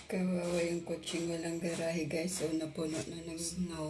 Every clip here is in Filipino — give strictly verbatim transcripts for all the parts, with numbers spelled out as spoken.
Kawawa yung kutsing walang garahe guys. So napuno na ng snow.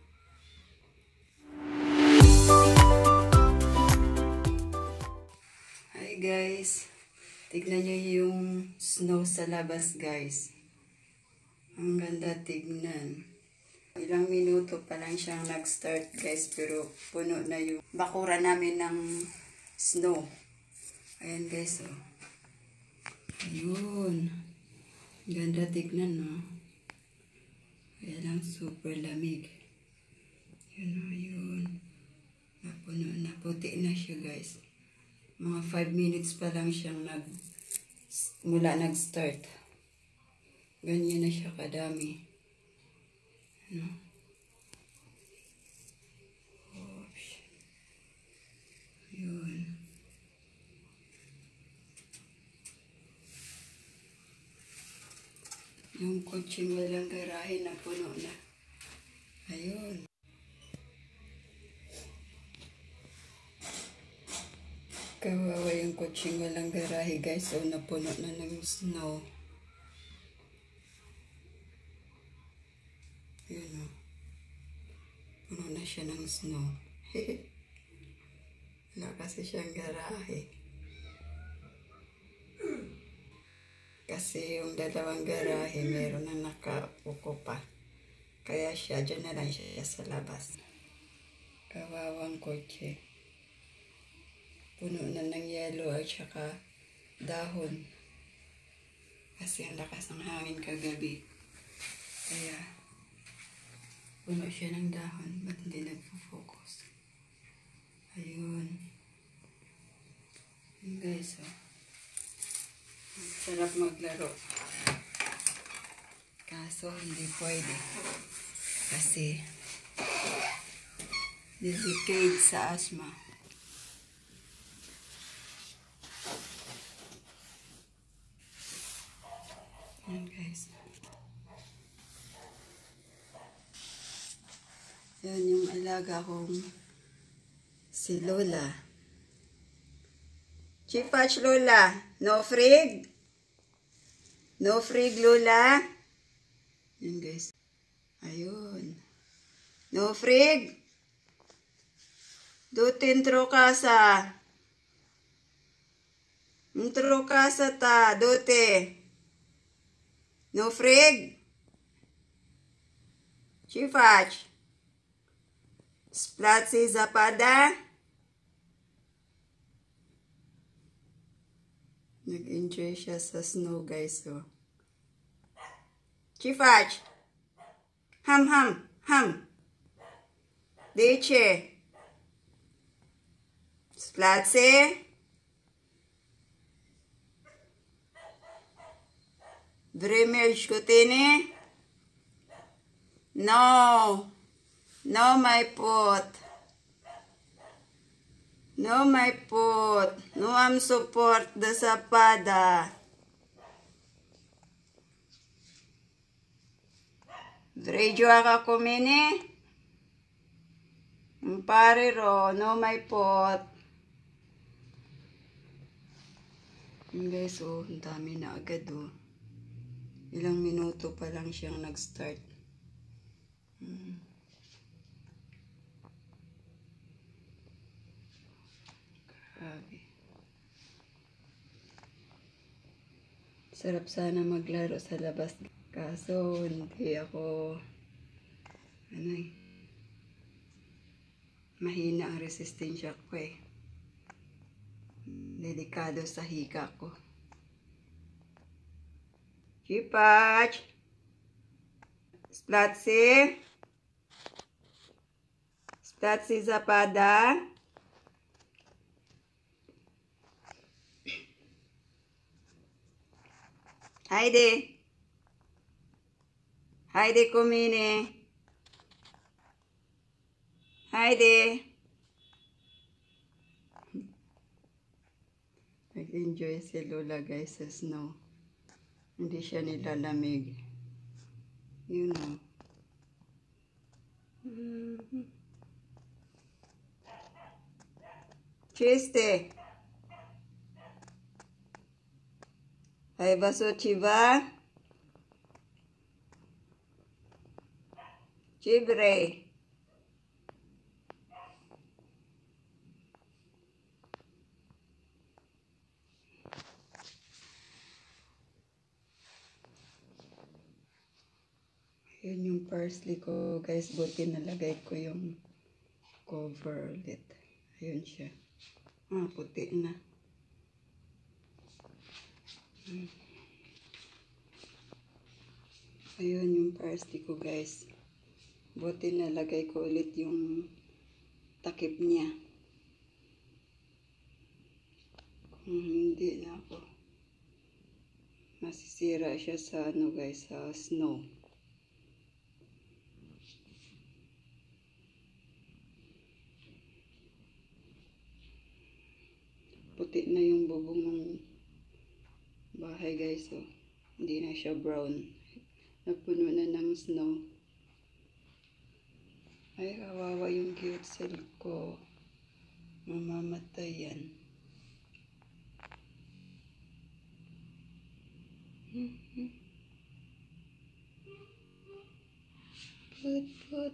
Hi guys. Tignan nyo yung snow sa labas guys. Ang ganda tignan. Ilang minuto pa lang siyang nag-start guys. Pero puno na yung bakura namin ng snow. Ayan guys oh. Ayun. Ganda tignan, no? Kaya lang super lamig. Yun, o, yun. Napuno na. Puti na siya, guys. Mga five minutes pa lang siyang nag, mula nag-start. Ganyan na siya kadami. Ano? Oops. Yun. Yung kutsing walang garahe na puno na. Ayun. Kawawa yung kutsing walang garahe guys. So napuno na ng snow. Yun o. Puno na siya ng snow. Wala kasi siyang garahe. Kasi yung dalawang garahe, meron na nakapuko pa. Kaya siya, dyan na lang siya sa labas. Kawawang kotse. Puno na ng yelo at saka dahon. Kasi ang lakas ng hangin kagabi. Kaya, puno siya ng dahon. Ba't hindi nagpo-focus? Ayun. Ayun guys, oh. Sarap maglaro. Kaso hindi pwede. Kasi delicate sa asthma. Yan guys. Yan yung alaga kong si Lola. Chipach Lola, no frig? No frig Lola? Yan guys. Ayun. No frig? Dutin tro kasa. Intro kasa ta, dote. No frig? Chipach. Splatsi zapada. Nag-enjoy siya sa snow, guys. So. Chifach. Ham, ham, ham. Dice. Splatse. Vremelj kotene. No. No, my pot. No, my pot. No, I'm support the sapada. Vrejo aka kumene. Mpare ro. No, my pot. Guys, oh, ang dami na agad, oh. Ilang minuto pa lang siyang nag-start. Hmm. Grabe. Sarap sana maglaro sa labas. Kaso, hindi ako, ano eh, mahina ang resistensya ko eh. Delikado sa hika ko. Chipach! Splatsi! Splatsi zapada! Haydi! Haydi kumine! Haydi! Nag-enjoy si Lola guys sa snow. Hindi siya nilalamig. You know. Mm-hmm. Chiste! Ay baso chiva. Chibre. Yun yung parsley ko, guys. Buti nalagay ko yung cover ulit. Ayun siya. Ah, puti na. Hmm. Ayun yung parsley ko, guys. Buti nalagay ko ulit yung takip niya. Kung hindi na ako, masisira siya sa ano, guys, sa snow. Puti na yung bubong ng bahay, guys. So, hindi na siya brown. Napuno na ng snow. Ay, kawawa yung gyotsel ko. Mamamatay yan. Put, put.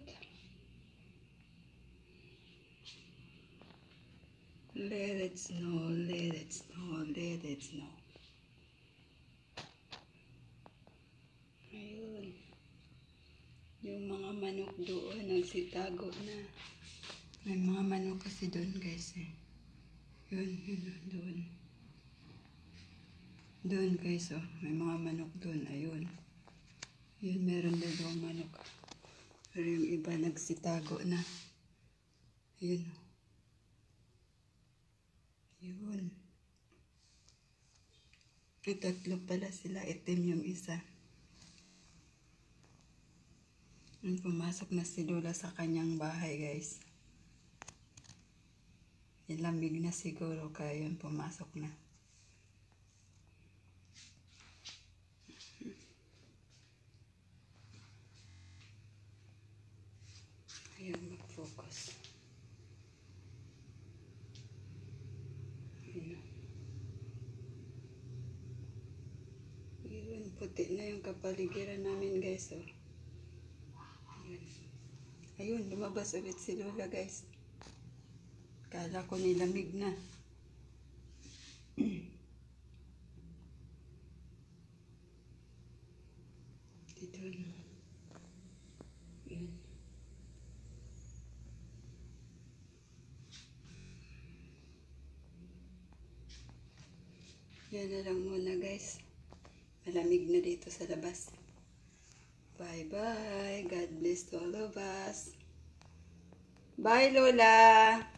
Let it snow, let it snow, let it snow. Ayun. Yung mga manok doon, nagsitago na. May mga manok kasi doon, guys, eh. Yun, yun, doon. Doon, guys, oh. May mga manok doon, ayun. Yun, meron dalawang manok. Pero yung iba nagsitago na. Ayun. Yun. May tatlo pala sila. Itim yung isa. Yun, pumasok na si Lola sa kanyang bahay, guys. Ilamig na siguro kaya yun pumasok na. Ayun, mag-focus. Ayun. Ayun, puti na yung kapaligiran namin, guys, oh. Ayun. Ayun, lumabas ulit si Lola, guys. Kala ko nilamig na. Dito na. Ayun. Yan na lang muna, guys. Malamig na dito sa labas. Bye-bye. God bless to all of us. Bye, Lola.